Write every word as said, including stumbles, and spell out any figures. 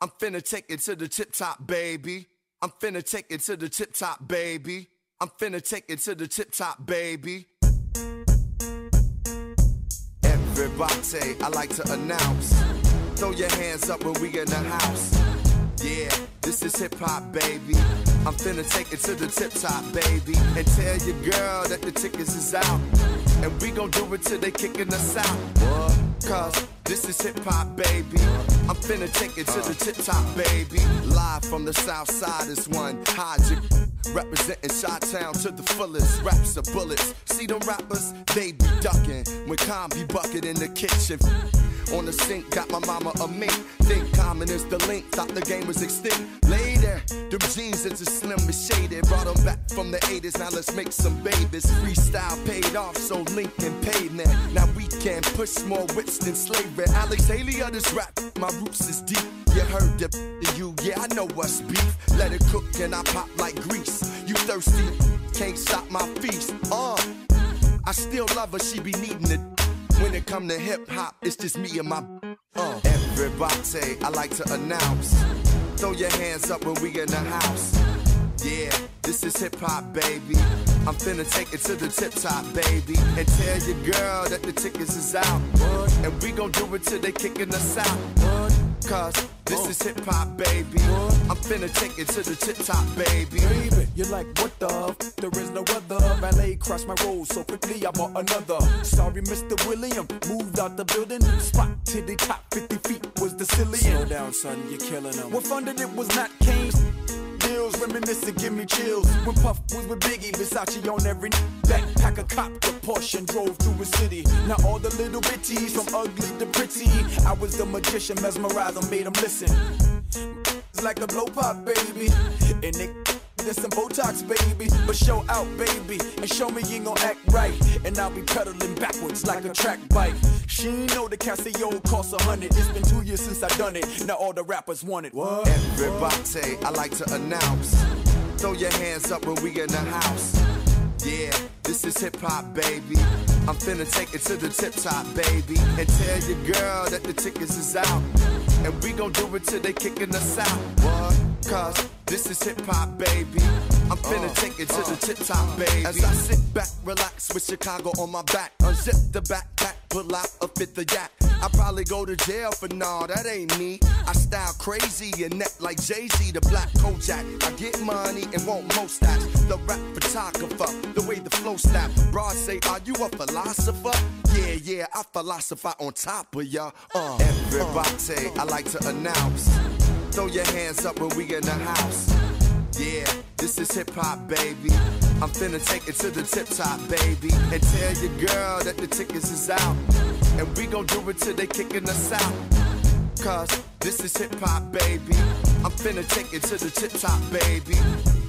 I'm finna take it to the tip top, baby. I'm finna take it to the tip top, baby. I'm finna take it to the tip top, baby. Everybody, I like to announce, throw your hands up when we in the house. Yeah, this is hip hop, baby. I'm finna take it to the tip top, baby. And tell your girl that the tickets is out. And we gon' do it till they kicking us out. What? Cause this is hip hop, baby. I'm finna take it to the tip top, baby. Live from the south side is one. Hydra, representing Chi-Town to the fullest. Raps are bullets. See them rappers? They be ducking. When Con be bucket in the kitchen. On the sink, got my mama a mink. Think common is the link, thought the game was extinct. Later, them jeans is just slim and shaded. Brought them back from the eighties, now let's make some babies. Freestyle paid off, so Lincoln paid now. Now we can push more wits than slavery. Alex Haley of this rap, my roots is deep. You heard the you, yeah, I know what's beef. Let it cook and I pop like grease. You thirsty, can't stop my feast. Uh, I still love her, she be needing it. When it come to hip-hop, it's just me and my uh. Everybody, I like to announce, throw your hands up when we in the house. Yeah, this is hip-hop, baby. I'm finna take it to the tip top, baby. And tell your girl that the tickets is out. And we gon' do it till they kicking us out. Cause this is hip-hop, baby. I'm finna take it to the tip top, baby. Baby, you're like, what the f? There is no other. Valet crossed my road so quickly I bought another. Sorry, Mister William, moved out the building. Spot to the top, fifty feet was the ceiling. Slow down, son, you're killing them. What funded it was not Kane's. Deals, reminiscent, give me chills. When Puff was with Biggie, Versace on every backpack, a cop, the Porsche and drove through a city. Now all the little bitties, from ugly to pretty. I was the magician, mesmerized, I made them listen. It's like a blow pop, baby. And they there's some Botox, baby. But show out, baby. And show me you ain't gon' act right. And I'll be pedaling backwards like a track bike. She ain't know the Casio costs a hundred. It's been two years since I done it. Now all the rappers want it. What? Everybody, I like to announce, throw your hands up when we in the house. Yeah, this is hip-hop, baby. I'm finna take it to the tip top, baby. And tell your girl that the tickets is out. And we gon' do it till they kicking us out. What? Cause this is hip-hop, baby. I'm finna uh, take it to uh, the tip top, baby. As I sit back, relax with Chicago on my back. Unzip the backpack, pull out a fifth of yak. I probably go to jail for nah, that ain't me. I style crazy and neck like Jay-Z, the black Kojak. I get money and want most stats. The rap photographer, the way the flow snap. Broad say, are you a philosopher? Yeah, yeah, I philosophize on top of ya. Uh, Everybody, uh, I like to announce, throw your hands up when we in the house. Yeah, this is hip-hop, baby. I'm finna take it to the tip top, baby. And tell your girl that the tickets is out. And we gon' do it till they kicking us out. Cause this is hip-hop, baby. I'm finna take it to the tip top, baby.